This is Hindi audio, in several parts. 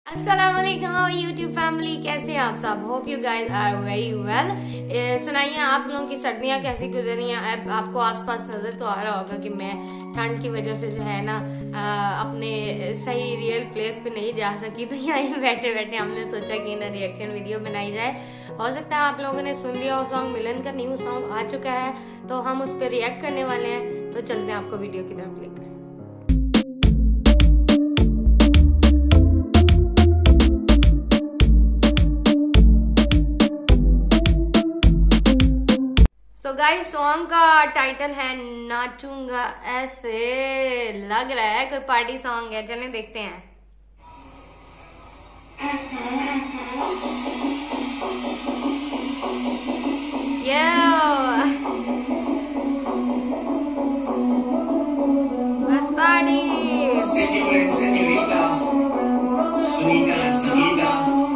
अस्सलाम वालेकुम यूट्यूब फैमिली, कैसे हैं आप सब? Hope you guys are very well. सुनाइए आप लोगों की सर्दियां कैसी गुजर रही हैं? अब आपको आसपास नजर तो आ रहा होगा कि मैं ठंड की वजह से जो है ना अपने सही रियल प्लेस पे नहीं जा सकी, तो यहीं बैठे बैठे हमने सोचा कि ना रिएक्शन वीडियो बनाई जाए। हो सकता है आप लोगों ने सुन लिया हो सॉन्ग, मिलन का न्यू सॉन्ग आ चुका है तो हम उस पर रिएक्ट करने वाले हैं। तो चलते हैं आपको वीडियो की तरफ लेकर। तो गाइस सॉन्ग का टाइटल है नाचूंगा ऐसे। लग रहा है कोई पार्टी सॉन्ग है, चलें देखते हैं। Let's party. Señor and señorita, Sunita and Sanita,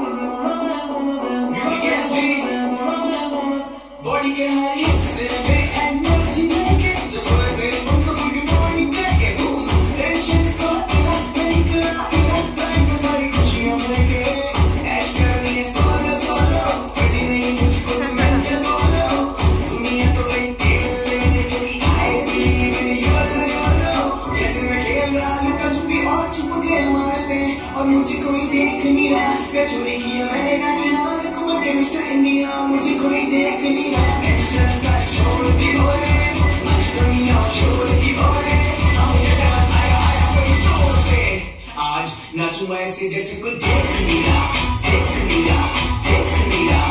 music empty, body के हर हिस्से में एनर्जी लेके जो सोए थे उनको गुड मॉर्निंग करके boom, टेंशन को नहीं करा लाइफ में सारी खुशियां लेके ऐश करनी है सोलो मर्जी नहीं मुझको तो मैं क्या बोलो, दुनिया तो गई तेल लेने के लिए आए भी मेरी योलो जैसे मैं खेल रहा लुका छुपी और छुप गया मार्च में और मुझे कोई देख नहीं रहा, क्या चोरी किया मैंने गानी हार घूम के मिस्टर इंडिया, मुझे कोई देख नहीं रहा। आज नाचूं ऐसे जैसे कोई देख नहीं रहा, देख नहीं रहा, देख नहीं रहा,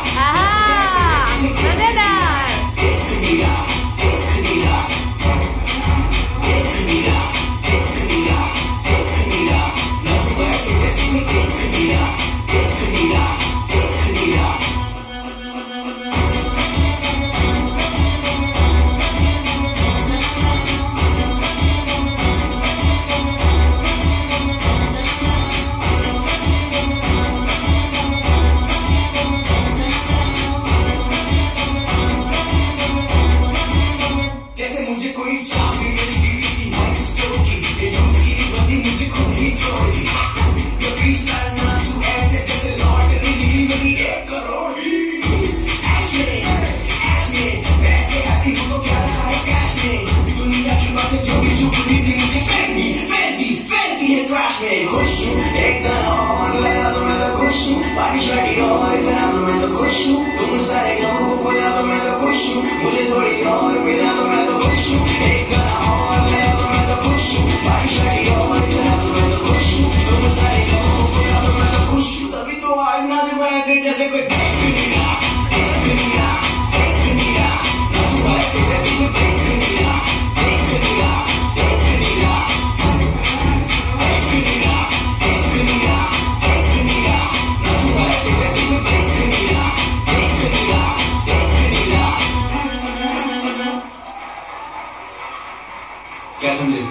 मजेदार। देख नहीं रहा, देख नहीं रहा, देख नहीं रहा, देख नहीं रहा, देख नहीं रहा, नाचूं ऐसे जैसे कोई देख नहीं रहा, देख नहीं रहा, देख नहीं रहा। मुझे कोई चाबी मेरी BBC नाइट स्टोर की ये यूज की बंदी मुझे खुद ही छोड़ दी, ये फ्रीस्टाइल नाचूं ऐसे जैसे लॉटरी मिली मेरी 1 करोड़ की। ऐश में पैसे हैप्पी हो तो क्या रखा है कैश में, दुनिया की बातें जो भी चुप हुई थी मुझे फेंकी है ट्रैश में। खुश हूँ एक तरह और लगा तो मैं तो खुश हूँ, पार्टी शार्टी और करा तो मैं तो खुश हूँ, तुम सारे गाँव को बोला तो मैं तो खुश हूँ, मुझे थोड़ी और मिला तो मैं तो खुश हूँ, एक तरह और लगा तो मैं तो खुश हूँ, पार्टी शार्टी और करा तो मैं तो खुश हूँ, तुम सारे गाँव को बोला तो मैं तो खुश हूँ। तभी तो आज नाचूं ऐसे जैसे कोई देख नहीं रहा, देख नहीं रहा, देख नहीं रहा, नाचूं ऐसे जैसे कोई देख नहीं रहा, देख नहीं रहा, देख नहीं रहा, देख नहीं रहा, देख नहीं रहा, देख नहीं रहा, नाचूं ऐसे जैसे कोई देख नहीं रहा, देख नहीं रहा, देख नहीं रहा। क्या समझे?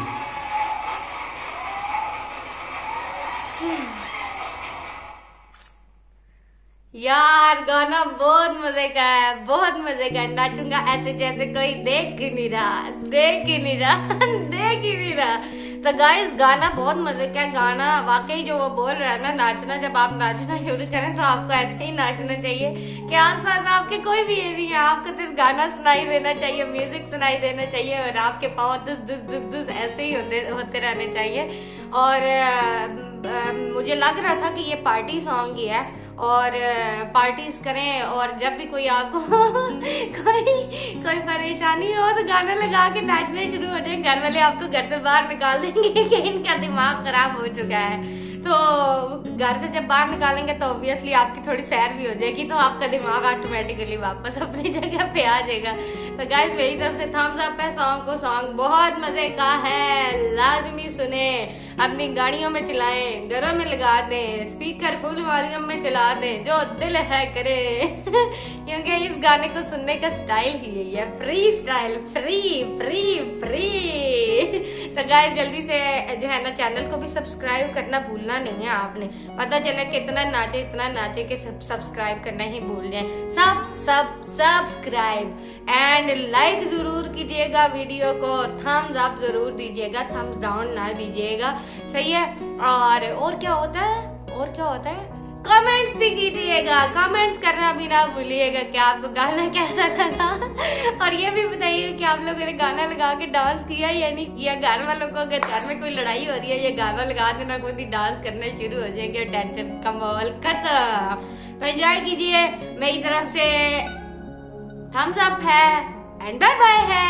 यार गाना बहुत मजे का है, बहुत मजे का है। नाचूंगा ऐसे जैसे कोई देख ही नहीं रहा, देख ही नहीं रहा, देख ही नहीं रहा। तो गाइस गाना बहुत मजे का है। गाना वाकई जो वो बोल रहा है ना, नाचना, जब आप नाचना शुरू करें तो आपको ऐसे ही नाचना चाहिए कि आसपास आपके कोई भी नहीं है, आपको सिर्फ गाना सुनाई देना चाहिए, म्यूजिक सुनाई देना चाहिए और आपके पाँव दुस दुस दुस दुस ऐसे ही होते रहने चाहिए। और मुझे लग रहा था कि ये पार्टी सॉन्ग ही है और पार्टीज करें, और जब भी कोई आपको कोई परेशानी हो तो गाना लगा के नाचने शुरू हो जाए। घर वाले आपको घर से बाहर निकाल देंगे कि इनका दिमाग खराब हो चुका है। तो घर से जब बाहर निकालेंगे तो ऑब्वियसली आपकी थोड़ी सैर भी हो जाएगी, तो आपका दिमाग ऑटोमेटिकली वापस अपनी जगह पे आ जाएगा। तो गाइस मेरी तरफ से थम्स अप है सॉन्ग को। सॉन्ग बहुत मजे का है, लाजमी सुने, अपनी गाड़ियों में चलाएं, घरों में लगा दें, स्पीकर फुल वॉल्यूम में चला दें, जो दिल है करे क्योंकि इस गाने को सुनने का स्टाइल ही यही है, free style, free free free. तो गाइस जल्दी से जो है ना चैनल को भी सब्सक्राइब करना भूलना नहीं है आपने, पता चले कि इतना नाचे कि सब्सक्राइब करना ही भूल जाए। सब सब्सक्राइब एंड लाइक जरूर कीजिएगा, वीडियो को थम्स अप जरूर दीजिएगा, थम्स डाउन ना दीजिएगा, सही है। और क्या होता है, और क्या होता है, कमेंट्स भी कीजिएगा, कमेंट्स करना भी ना भूलिएगा कि आपको गाना कैसा लगा। और ये भी बताइए कि आप लोगों ने गाना लगा के डांस किया या नहीं किया। घर वालों को अगर घर में कोई लड़ाई हो रही है, ये गाना लगा देना, खुद ही डांस करना शुरू हो जाएंगे, टेंशन कमाल खत्म। तो एंजॉय कीजिए, मेरी तरफ से थम्स अप है एंड बाय बाय है।